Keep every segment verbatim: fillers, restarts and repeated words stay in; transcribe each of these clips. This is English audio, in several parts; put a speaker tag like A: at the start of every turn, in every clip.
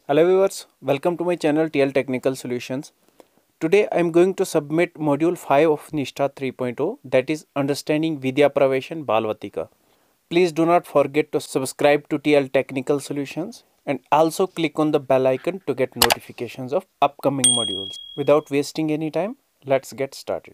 A: Hello viewers, welcome to my channel T L Technical Solutions. Today I am going to submit module five of Nishtha 3.0, that is Understanding Vidya Pravesh and Balvatika. Please do not forget to subscribe to T L Technical Solutions and also click on the bell icon to get notifications of upcoming modules. Without wasting any time, let's get started.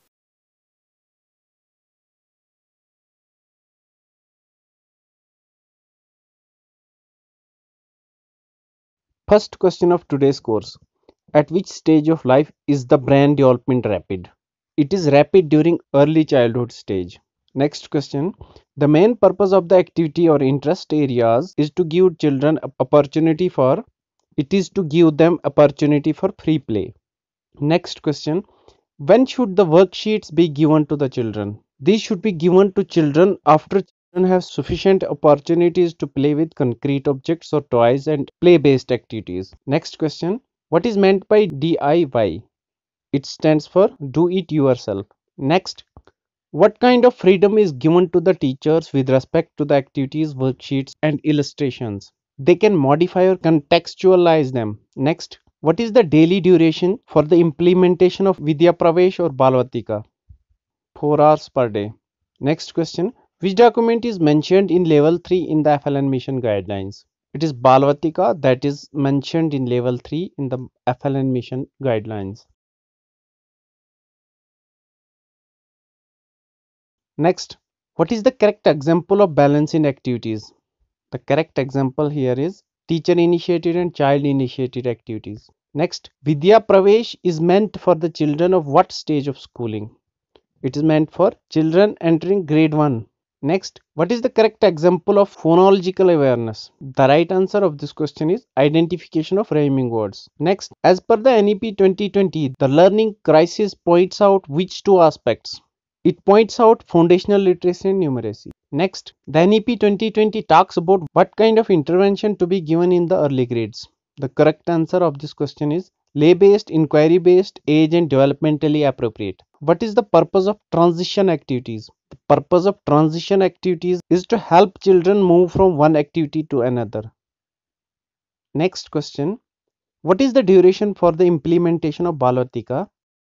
A: First question of today's course. At which stage of life is the brain development rapid? It is rapid during early childhood stage. Next question. The main purpose of the activity or interest areas is to give children opportunity for it is to give them opportunity for free play. Next question. When should the worksheets be given to the children? These should be given to children after children have sufficient opportunities to play with concrete objects or toys and play based activities. Next question. What is meant by D I Y? It stands for do it yourself. Next, what kind of freedom is given to the teachers with respect to the activities, worksheets, and illustrations? They can modify or contextualize them. Next, what is the daily duration for the implementation of Vidya Pravesh or Balvatika? four hours per day. Next question, which document is mentioned in level three in the F L N mission guidelines? It is Balvatika that is mentioned in level three in the F L N mission guidelines. Next, what is the correct example of balance in activities? The correct example here is teacher initiated and child initiated activities. Next, Vidya Pravesh is meant for the children of what stage of schooling? It is meant for children entering grade one. Next, what is the correct example of phonological awareness? The right answer of this question is identification of rhyming words. Next, as per the N E P twenty twenty, the learning crisis points out which two aspects? It points out foundational literacy and numeracy. Next, the N E P twenty twenty talks about what kind of intervention to be given in the early grades. The correct answer of this question is lay-based, inquiry-based, age and developmentally appropriate. What is the purpose of transition activities? The purpose of transition activities is to help children move from one activity to another. Next question, what is the duration for the implementation of Balvatika?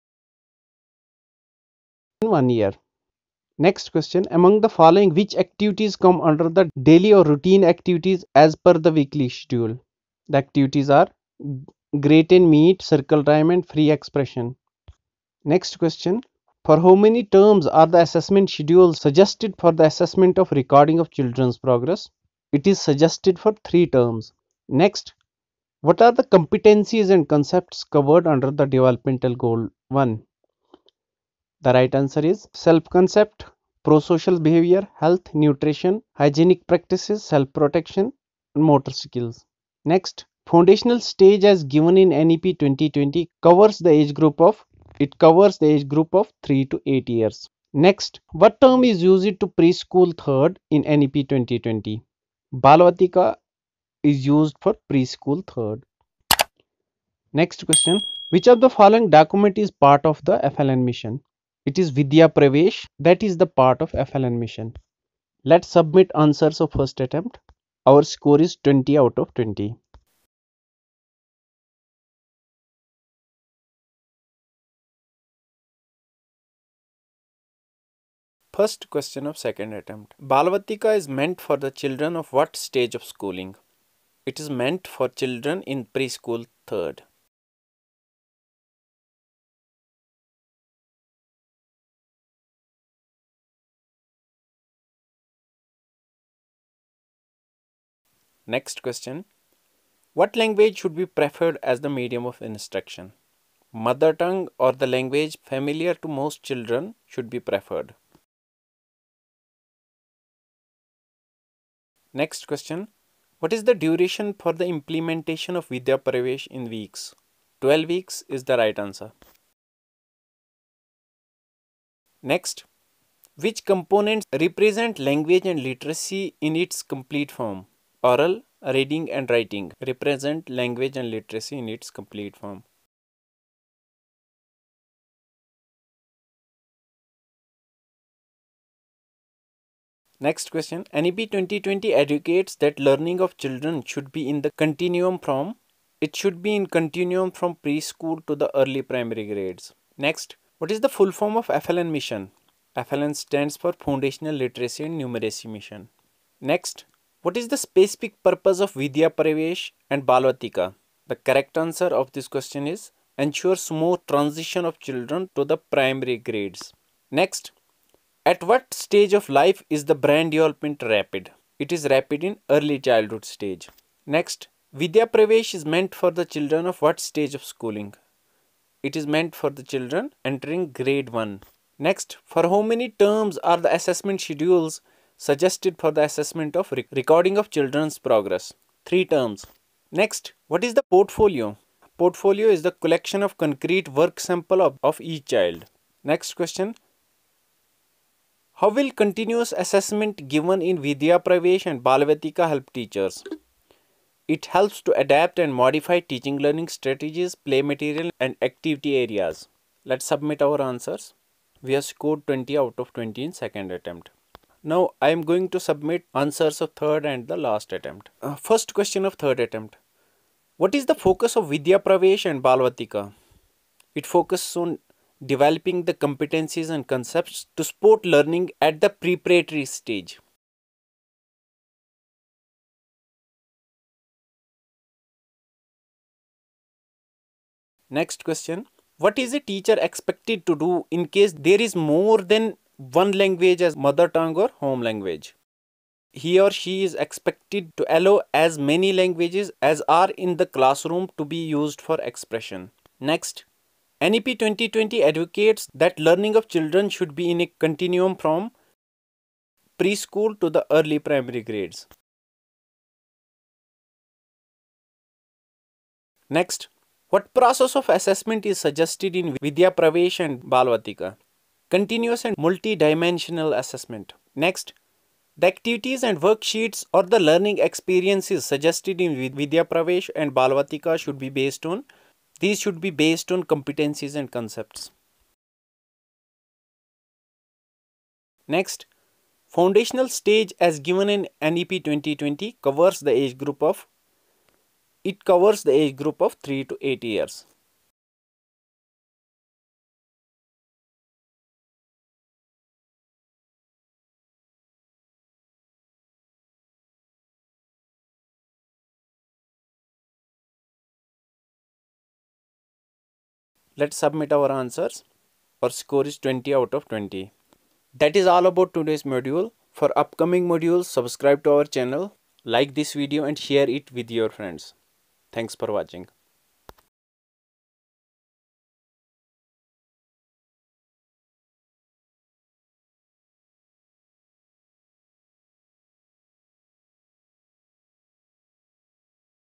A: In one year. Next question, among the following, which activities come under the daily or routine activities as per the weekly schedule? The activities are greet and meet, circle time and free expression. Next question, for how many terms are the assessment schedules suggested for the assessment of recording of children's progress? It is suggested for three terms. Next, what are the competencies and concepts covered under the developmental goal one? The right answer is self-concept, pro-social behavior, health, nutrition, hygienic practices, self-protection, and motor skills. Next, foundational stage as given in N E P twenty twenty covers the age group of it covers the age group of three to eight years. Next, what term is used to preschool third in N E P twenty twenty? Balvatika is used for preschool third. Next question, which of the following document is part of the F L N mission? It is Vidya Pravesh, that is the part of F L N mission. Let's submit answers of first attempt. Our score is twenty out of twenty. First question of second attempt. Balvatika is meant for the children of what stage of schooling? It is meant for children in preschool third. Next question. What language should be preferred as the medium of instruction? Mother tongue or the language familiar to most children should be preferred. Next question. What is the duration for the implementation of Vidya Pravesh in weeks? twelve weeks is the right answer. Next, which components represent language and literacy in its complete form? Oral, reading and writing represent language and literacy in its complete form. Next question, N E P twenty twenty educates that learning of children should be in the continuum from it should be in continuum from preschool to the early primary grades. Next, what is the full form of F L N mission? F L N stands for Foundational Literacy and Numeracy Mission. Next, what is the specific purpose of Vidya Pravesh and Balvatika? The correct answer of this question is ensure smooth transition of children to the primary grades. Next, at what stage of life is the brain development rapid? It is rapid in early childhood stage. Next, Vidya Pravesh is meant for the children of what stage of schooling? It is meant for the children entering grade one. Next, for how many terms are the assessment schedules suggested for the assessment of rec recording of children's progress? Three terms. Next, what is the portfolio? Portfolio is the collection of concrete work sample of, of each child. Next question. How will continuous assessment given in Vidya Pravesh and Balvatika help teachers? It helps to adapt and modify teaching learning strategies, play material and activity areas. Let's submit our answers. We have scored twenty out of twenty in second attempt. Now I am going to submit answers of third and the last attempt. Uh, first question of third attempt. What is the focus of Vidya Pravesh and Balvatika? It focuses on developing the competencies and concepts to support learning at the preparatory stage. Next question. What is a teacher expected to do in case there is more than one language as mother tongue or home language? He or she is expected to allow as many languages as are in the classroom to be used for expression. Next, N E P twenty twenty advocates that learning of children should be in a continuum from preschool to the early primary grades. Next, what process of assessment is suggested in Vidya Pravesh and Balvatika? Continuous and multi-dimensional assessment. Next, the activities and worksheets or the learning experiences suggested in Vidya Pravesh and Balvatika should be based on, these should be based on competencies and concepts. Next, foundational stage as given in N E P twenty twenty covers the age group of, it covers the age group of three to eight years. Let's submit our answers. Our score is twenty out of twenty. That is all about today's module. For upcoming modules, subscribe to our channel, like this video and share it with your friends. Thanks for watching.